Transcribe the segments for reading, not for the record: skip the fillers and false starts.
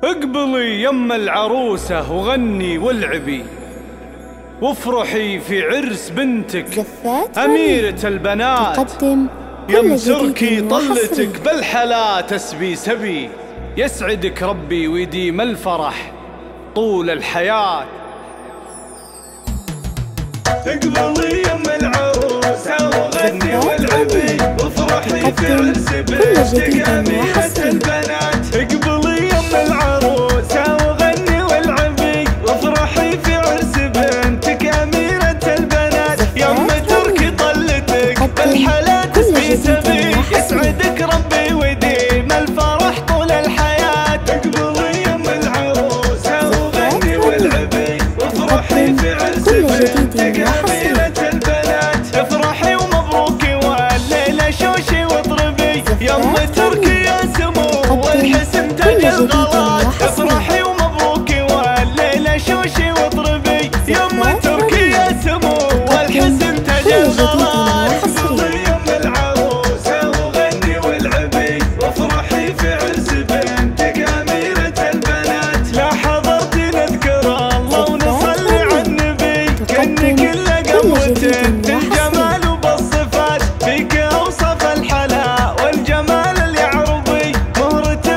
اقبلي يم العروسة وغني والعبي، وافرحي في عرس بنتك أميرة البنات. تقدم يم تركي طلتك بالحلا تسبي سبي، يسعدك ربي ويديم الفرح طول الحياة. اقبلي يم العروسة وغني والعبي، وافرحي في عرس بنتك أميرة البنات. اقبلي يم العروسة وغني والعبي، وافرحي في عرس بنتك أميرة البنات. يم تركي طلتك بالحلا تسبي سبي، يسعدك ربي ويديم الفرح طول الحياة. اقبلي يم العروسة وغني والعبي، وافرحي في عرس بنتك أميرة البنات. افرحي ومبروكي والليلة شوشي واطربي، يم تركي يا سمو والحسن تاج الغلات. افرحي ومبروكي والليلة شوشي واطربي، يم تركي يا سمو والحسن تاج الغلات. اقبلي يم العروسة وغني والعبي، وافرحي في عرس بنتك أميرة البنات. لا حضرت نذكر الله ونصلي على النبي، كأنك إلا قمة بالجمال وبالصفات، فيك أوصف الحلا والجمال اليعربي، مهرة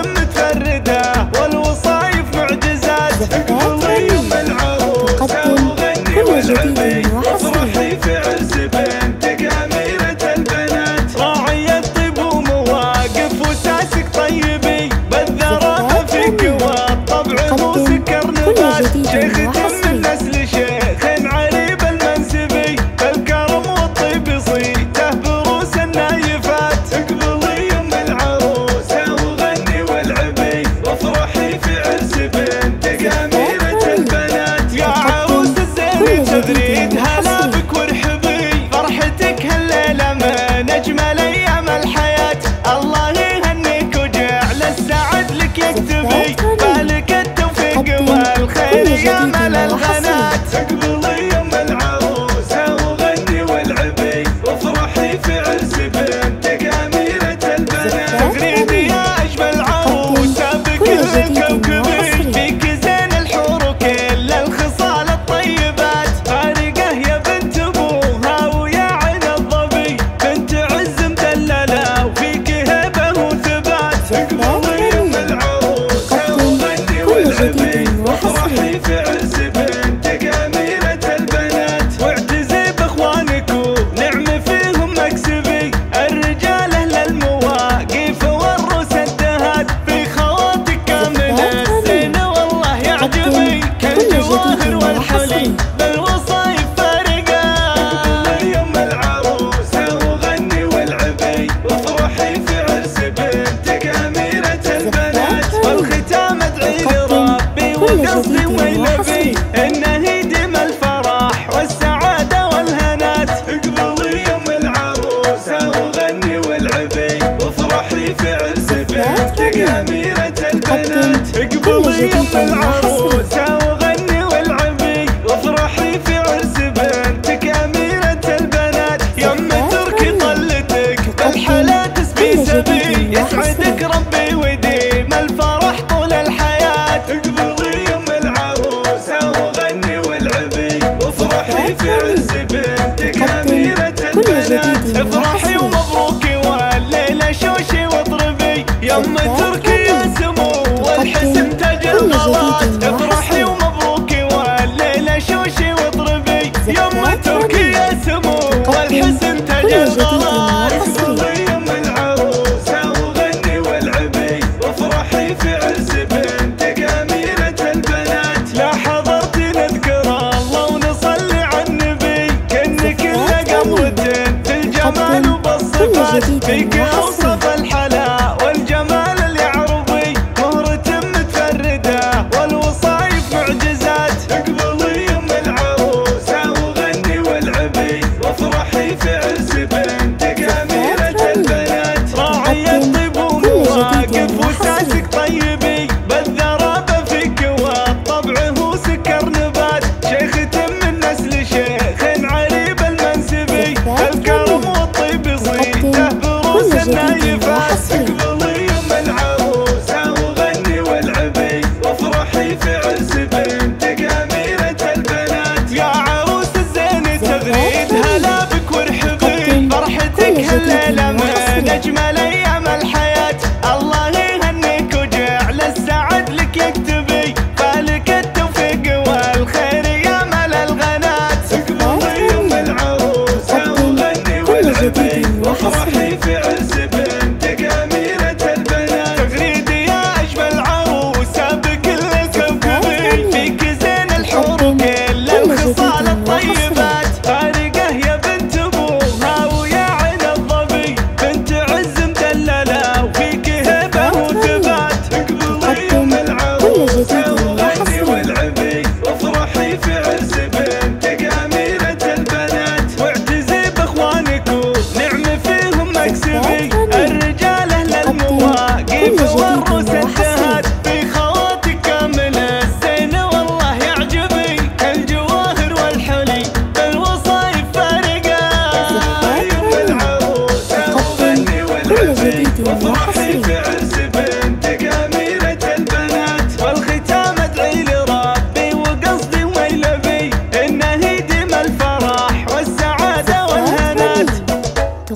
متفردة والوصايف معجزات. اقبلي يم العروسة وغني والعبي، وافرحي في عرس بنتك أميرة البنات. راعي الطيب ومواقف وساسك طيبي، بالذرافة فيك والطبع مو سكر نبات. شيختم من نسل شيخ عريب المنسبي، الكرم والطيب صيته بروس النايفات. اقبلي يم العروسة وغني والعبي، وافرحي في عرس بنتك أميرة البنات. يا عروس الزين تدريد هلا بك وارحبي، فرحتك هالليلة من أجمل أيام الحياة. الله يهنيك وجعل السعد لك يكتبي، بالك التوفيق والخير يا مال الغنات. اقبلي يم العروسة وغني والعبي، وافرحي في عرس بنتك أميرة البنات. تغريدي يا أجمل عروسة بكل كوكبي، فيك زين الحور وكل الخصال الطيبات. فارقة يا بنت أبوها ويا عين الظبي، بنت عز مدللة وفيك هبة وثبات. اقبلي يم العروسة وغني والعبي، وافرحي في عرس بنتك أميرة البنات. واعتزي باخوانك ونعم فيهم مكسبي، الرجال أهل المواقف والروس الدهات، في خواتك كامل الزين والله يعجبي، كالجواهر والحلي بالوصايف فارقة. اقبلي يم العروسة وغني والعبي، وافرحي في عرس بنتك أميرة البنات. والختام ادعي لربي وقصدي ويلبي، انه يديم الفرح والسعادة والهنات. اقبلي يم العروسة وغني والعبي، وافرحي في عرس بنتك أميرة البنات. اقبلي يم العروسة وغني والعبي، وافرحي في عرس بنتك أميرة البنات. يم تركي طلتك بالحلا تسبي سبي، يسعدك ربي ويديم الفرح طول الحياة. اقبلي يم العروسة وغني والعبي، وافرحي في عرس بنتك أميرة البنات. افرحي ومبروكي والليلة شوشي واطربي، يم تركي يا سمو والحسن تاج الغلات. افرحي ومبروكي والليلة شوشي واطربي، يم تركي يا سمو والحسن تاج الغلات. اقبلي يم العروسة وغني والعبي، وافرحي في عرس بنتك أميرة البنات. لا حضرت نذكر الله ونصلي على النبي، كأنك إلا قمة بالجمال وبالصفات، فيك أوصف الحلا والجمال اليعربي، مهرة متفردة والوصايف معجزات. اقبلي يم العروسة وغني والعبي، وافرحي في عرس بنتك أميرة البنات. راعي الطيب ومواقف وساسك طيبي، بالذرافة فيك والطبع هو سكر نبات. شيختم من نسل شيخ عريب المنسبي، الكرم والطيب صيته بروس النايفات. اقبلي يم العروسة وغني والعبي،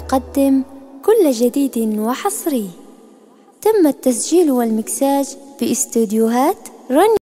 تقدم كل جديد وحصري. تم التسجيل والمكساج في استوديوهات رني.